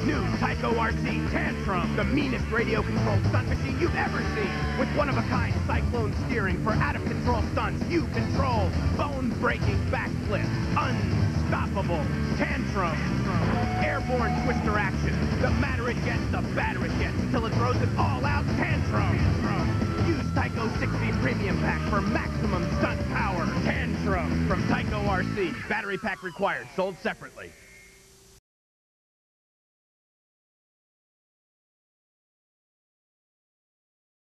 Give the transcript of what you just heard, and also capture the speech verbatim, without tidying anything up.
New Tyco R C Tantrum, the meanest radio-controlled stunt machine you've ever seen. With one-of-a-kind cyclone steering for out-of-control stunts you control. Bone-breaking backflip, unstoppable Tantrum. Airborne twister action. The madder it gets, the badder it gets, until it throws it all out. Tantrum. Use Tyco sixteen Premium Pack for maximum stunt power. Tantrum from Tyco R C. Battery pack required. Sold separately.